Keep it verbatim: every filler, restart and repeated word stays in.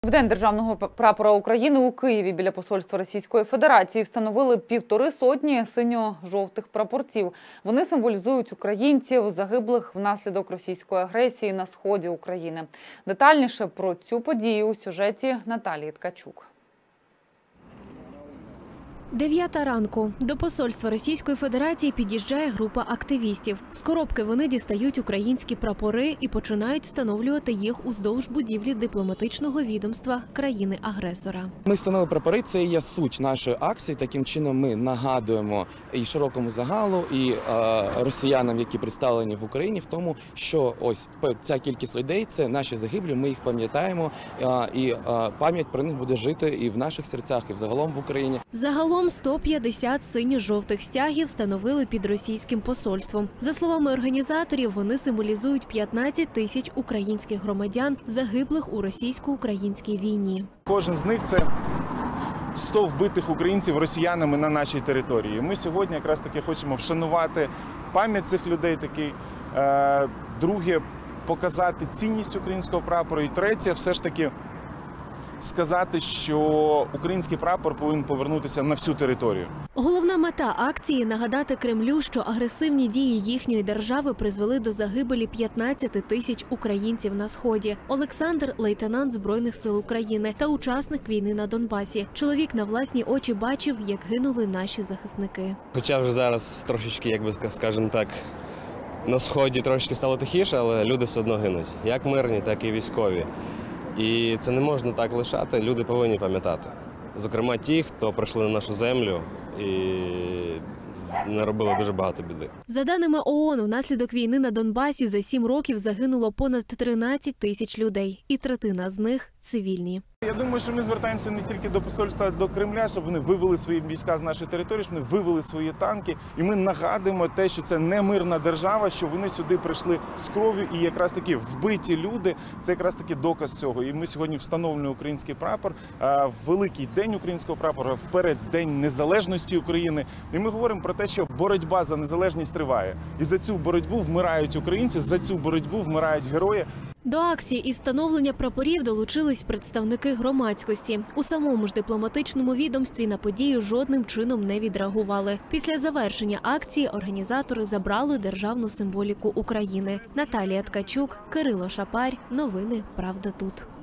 В День державного прапора України у Києві біля посольства Російської Федерації встановили півтори сотні синьо-жовтих прапорців. Вони символізують українців, загиблих внаслідок російської агресії на сході України. Детальніше про цю подію у сюжеті Наталії Ткачук. Дев'ята ранку. До посольства Російської Федерації під'їжджає група активістів. З коробки вони дістають українські прапори і починають встановлювати їх уздовж будівлі дипломатичного відомства країни-агресора. Ми встановили прапори, це є суть нашої акції. Таким чином ми нагадуємо і широкому загалу, і е, росіянам, які представлені в Україні, в тому, що ось ця кількість людей – це наші загиблі, ми їх пам'ятаємо, е, і е, пам'ять про них буде жити і в наших серцях, і взагалом в Україні. Загалом сто п'ятдесят синьо-жовтих стягів встановили під російським посольством. За словами організаторів, вони символізують п'ятнадцять тисяч українських громадян, загиблих у російсько-українській війні. Кожен з них – це сто вбитих українців росіянами на нашій території. Ми сьогодні якраз таки хочемо вшанувати пам'ять цих людей. Такий. Друге – показати цінність українського прапору. І третє – все ж таки сказати, що український прапор повинен повернутися на всю територію. Головна мета акції – нагадати Кремлю, що агресивні дії їхньої держави призвели до загибелі п'ятнадцяти тисяч українців на Сході. Олександр – лейтенант Збройних сил України та учасник війни на Донбасі. Чоловік на власні очі бачив, як гинули наші захисники. Хоча вже зараз трошечки, як би, скажімо так, на Сході трошки стало тихіше, але люди все одно гинуть. Як мирні, так і військові. І це не можна так лишати, люди повинні пам'ятати. Зокрема, ті, хто прийшли на нашу землю і наробили дуже багато біди. За даними ООН, внаслідок війни на Донбасі за сім років загинуло понад тринадцять тисяч людей. І третина з них – цивільні. Я думаю, що ми звертаємося не тільки до посольства, а до Кремля, щоб вони вивели свої війська з нашої території, щоб вони вивели свої танки. І ми нагадуємо те, що це не мирна держава, що вони сюди прийшли з кров'ю. І якраз таки вбиті люди – це якраз таки доказ цього. І ми сьогодні встановлюємо український прапор, в великий день українського прапора, в переддень незалежності України. І ми говоримо про те, що боротьба за незалежність триває. І за цю боротьбу вмирають українці, за цю боротьбу вмирають герої. До акції із встановлення прапорів долучились представники громадськості. У самому ж дипломатичному відомстві на подію жодним чином не відреагували. Після завершення акції організатори забрали державну символіку України. Наталія Ткачук, Кирило Шапарь. Новини «Правда тут».